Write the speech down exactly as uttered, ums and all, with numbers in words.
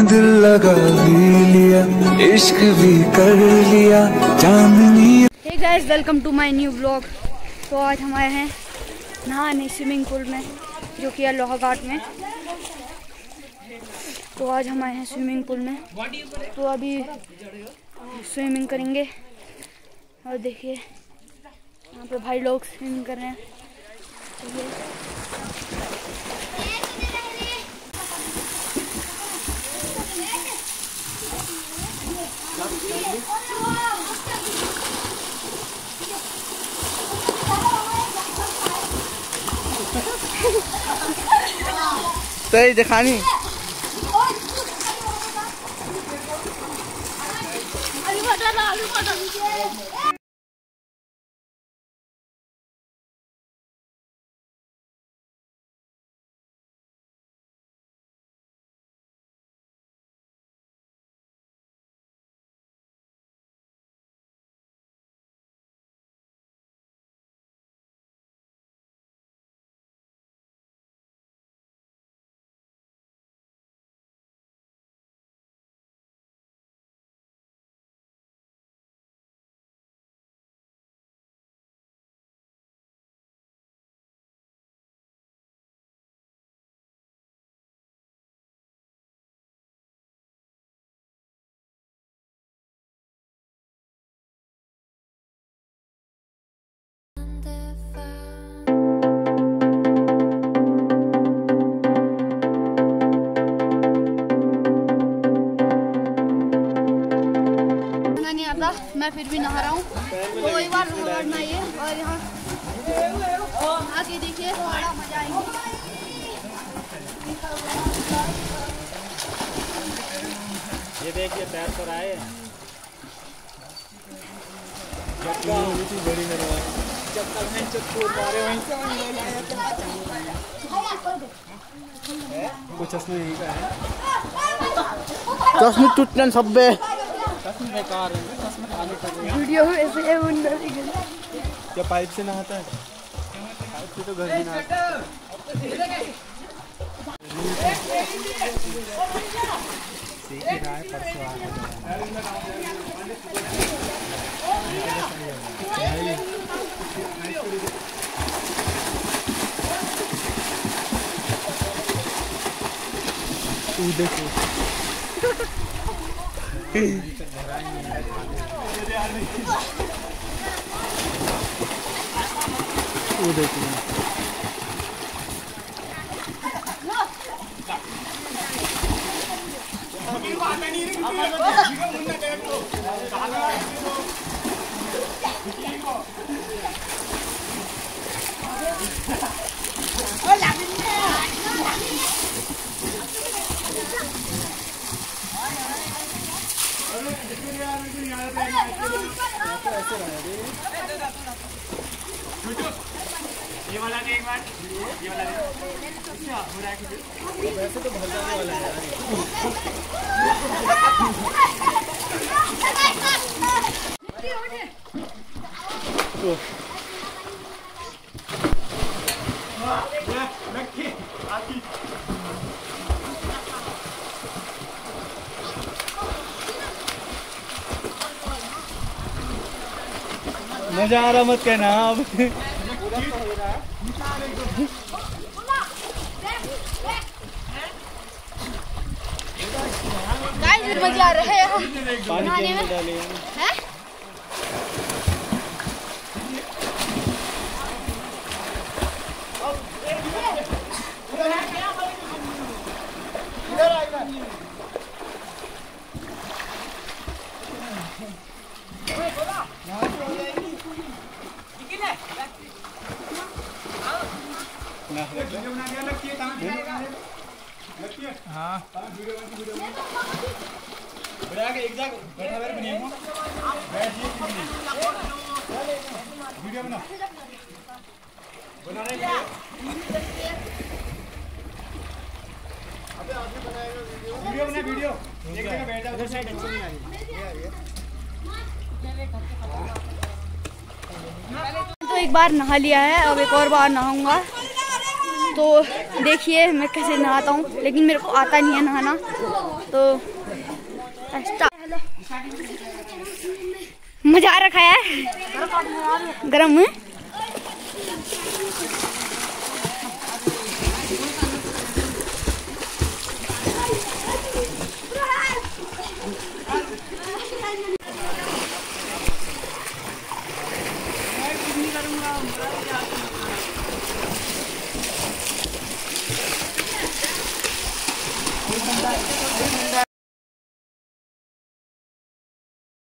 दिल लगा भी लिया, इश्क भी कर लिया Chandni. Hey guys, welcome to my new blog. तो आज हम आए हैं नहाने स्विमिंग पूल में, जो कि है लोहाघाट में। तो आज हम आए हैं स्विमिंग पूल में, तो अभी स्विमिंग करेंगे। और देखिए यहाँ पे भाई लोग स्विमिंग कर रहे हैं। सही दिखानी। मैं फिर भी नहा रहा हूँ, तो एक बार नहाइए और यहाँ आके देखिए, बड़ा मजा आएगा। ये देखिए पैर पर आए कुछ इसमें यही का है। चश्मे टूटने सब बेकार है। वीडियो में ऐसे क्या पाइप से नहाता है? पाइप से तो घर में नहाता है। सीख ही रहा है, परसों आ तू देखो वो देखिए ये वाला नहीं, एक बार ये वाला नहीं। अच्छा हो रहा है कुछ वैसे तो बहुत जाने वाला है मजा आ रहा मत कहना अब। मजा आ रहा है पानी में डाले हैं। हाँ एक जगह बैठा बैठ नहीं वीडियो बना बना रहे वीडियो बना वीडियो एक जगह बैठा उधर साइड अच्छी नहीं आ रही। तो एक बार नहा लिया है, अब एक और बार नहाऊंगा। तो देखिए मैं कैसे नहाता हूँ, लेकिन मेरे को आता नहीं है नहाना। तो मजा आ रखा है, गरम है।